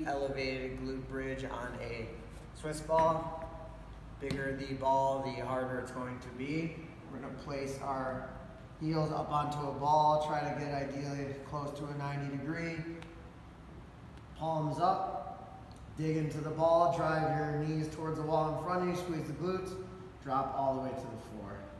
elevated glute bridge on a Swiss ball. Bigger the ball, the harder it's going to be. We're going to place our heels up onto a ball, try to get ideally close to a 90 degree. Palms up, dig into the ball, drive your knees towards the wall in front of you, squeeze the glutes, drop all the way to the floor.